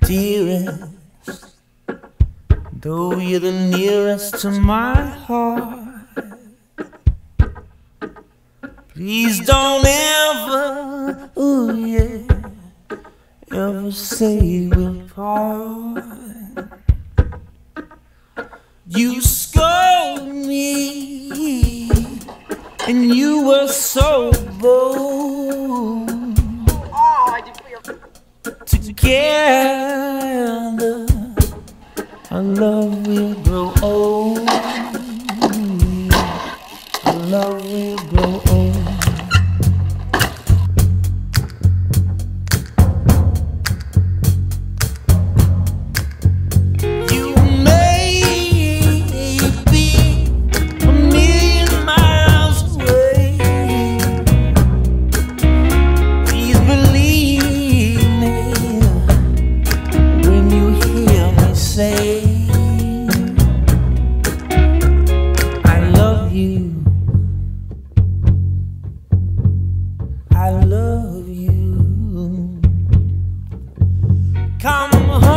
dearest, though you're the nearest to my heart, please don't ever, oh yeah, ever say we'll part. You scold me, and you were so bold. Together, our love will grow old. Our love will grow old. I love you. Come home.